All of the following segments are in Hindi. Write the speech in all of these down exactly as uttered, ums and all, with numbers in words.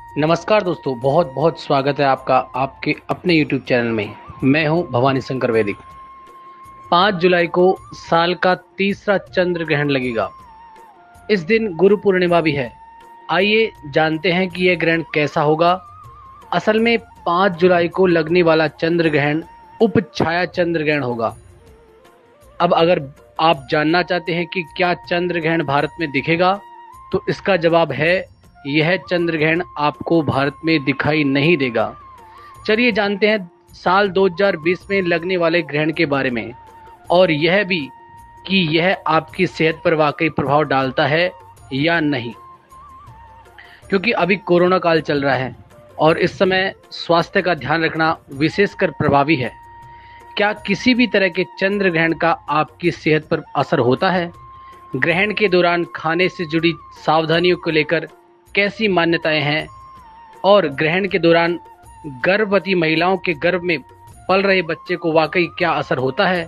नमस्कार दोस्तों, बहुत बहुत स्वागत है आपका आपके अपने यूट्यूब चैनल में। मैं हूं भवानी शंकर वैदिक। पाँच जुलाई को साल का तीसरा चंद्र ग्रहण लगेगा। इस दिन गुरु पूर्णिमा भी है। आइए जानते हैं कि यह ग्रहण कैसा होगा। असल में पाँच जुलाई को लगने वाला चंद्र ग्रहण उपछाया चंद्र ग्रहण होगा। अब अगर आप जानना चाहते हैं कि क्या चंद्र ग्रहण भारत में दिखेगा, तो इसका जवाब है यह चंद्र ग्रहण आपको भारत में दिखाई नहीं देगा। चलिए जानते हैं साल दो हज़ार बीस में लगने वाले ग्रहण के बारे में, और यह भी कि यह आपकी सेहत पर वाकई प्रभाव डालता है या नहीं, क्योंकि अभी कोरोना काल चल रहा है और इस समय स्वास्थ्य का ध्यान रखना विशेषकर प्रभावी है। क्या किसी भी तरह के चंद्र ग्रहण का आपकी सेहत पर असर होता है? ग्रहण के दौरान खाने से जुड़ी सावधानियों को लेकर कैसी मान्यताएं हैं, और ग्रहण के दौरान गर्भवती महिलाओं के गर्भ में पल रहे बच्चे को वाकई क्या असर होता है?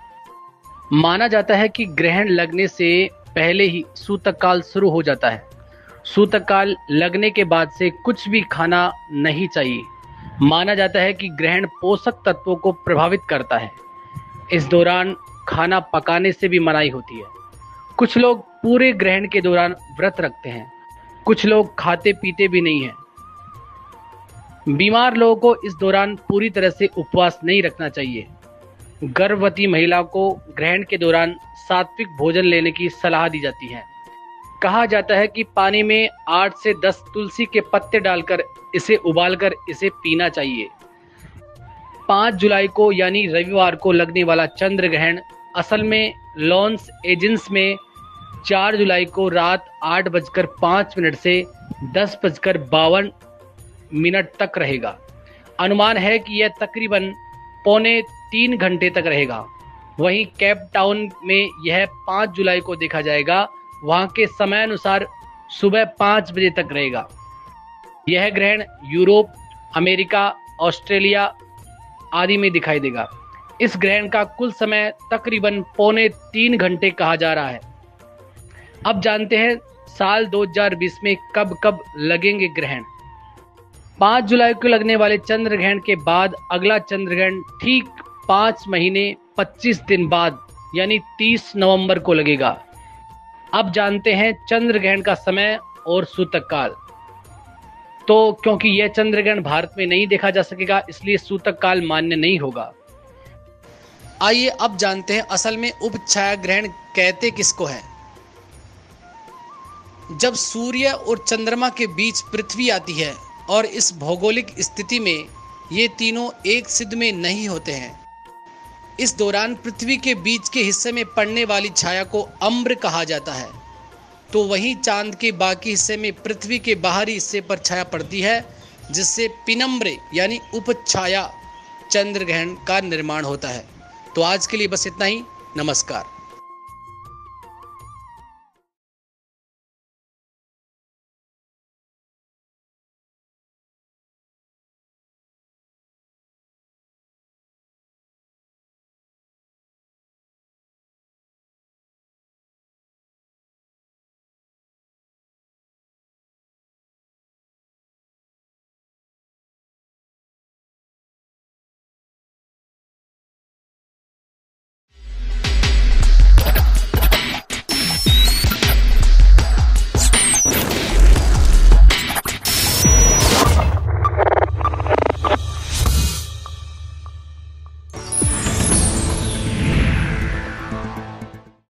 माना जाता है कि ग्रहण लगने से पहले ही सूतक काल शुरू हो जाता है। सूतक काल लगने के बाद से कुछ भी खाना नहीं चाहिए। माना जाता है कि ग्रहण पोषक तत्वों को प्रभावित करता है। इस दौरान खाना पकाने से भी मनाही होती है। कुछ लोग पूरे ग्रहण के दौरान व्रत रखते हैं, कुछ लोग खाते पीते भी नहीं हैं। बीमार लोगों को इस दौरान पूरी तरह से उपवास नहीं रखना चाहिए। गर्भवती महिला को ग्रहण के दौरान सात्विक भोजन लेने की सलाह दी जाती है। कहा जाता है कि पानी में आठ से दस तुलसी के पत्ते डालकर इसे उबालकर इसे पीना चाहिए। पाँच जुलाई को यानी रविवार को लगने वाला चंद्र ग्रहण असल में लॉस एंजिल्स में चार जुलाई को रात आठ बजकर पाँच मिनट से दस बजकर बावन मिनट तक रहेगा। अनुमान है कि यह तकरीबन पौने तीन घंटे तक रहेगा। वहीं केप टाउन में यह पाँच जुलाई को देखा जाएगा। वहां के समय अनुसार सुबह पाँच बजे तक रहेगा। यह ग्रहण यूरोप, अमेरिका, ऑस्ट्रेलिया आदि में दिखाई देगा। इस ग्रहण का कुल समय तकरीबन पौने तीन घंटे कहा जा रहा है। अब जानते हैं साल दो हज़ार बीस में कब कब लगेंगे ग्रहण। पाँच जुलाई को लगने वाले चंद्र ग्रहण के बाद अगला चंद्र ग्रहण ठीक पाँच महीने पच्चीस दिन बाद यानी तीस नवंबर को लगेगा। अब जानते हैं चंद्र ग्रहण का समय और सूतक काल। तो क्योंकि यह चंद्र ग्रहण भारत में नहीं देखा जा सकेगा, इसलिए सूतक काल मान्य नहीं होगा। आइए अब जानते हैं असल में उपछाया ग्रहण कहते किसको है। जब सूर्य और चंद्रमा के बीच पृथ्वी आती है और इस भौगोलिक स्थिति में ये तीनों एक सिद्ध में नहीं होते हैं, इस दौरान पृथ्वी के बीच के हिस्से में पड़ने वाली छाया को अम्र कहा जाता है। तो वहीं चांद के बाकी हिस्से में पृथ्वी के बाहरी हिस्से पर छाया पड़ती है, जिससे पिनम्ब्रे यानी उपछाया चंद्र ग्रहण का निर्माण होता है। तो आज के लिए बस इतना ही। नमस्कार।